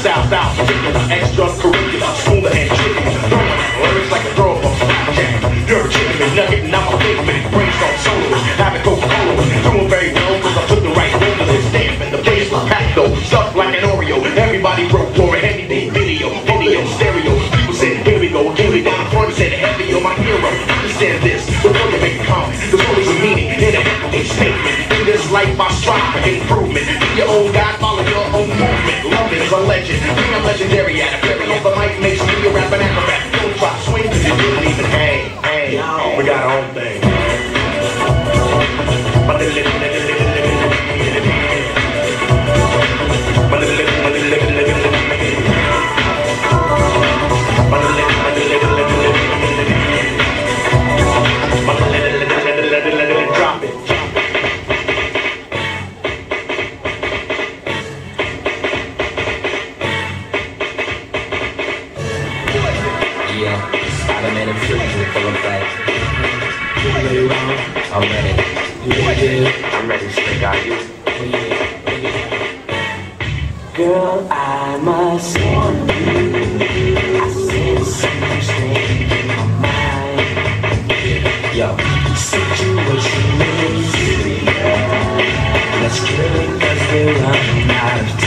style, particular, extracurricular, smoother and tricky. Throwing lyrics like a throw of a flapjack. You're a chicken McNugget and I'm a big man. Brainstorm solos, having Coca-Cola. Doing very well cause I took the right road to this stamp and the bass was packed though. Stuff like an Oreo, everybody broke for it. Anything video, stereo. People said, here we go, down front said, heavy, you're my hero. Understand this, before you make a comment. There's always a meaning in a everyday statement. In this life I strive for improvement. Be your own God, follow your own movement. Love is a legend, being a legendary at a ferry. On the mic makes me a rapping acrobat. Don't try to swing cause you didn't even hang. We got our own thing. Drop it. Yeah, I done made a future full of facts. I'm ready. I'm ready to stick out you. Girl, I must warn you, I sense something strange in my mind. Yo, Situation is serious. Let's kill it cause we're running out of time.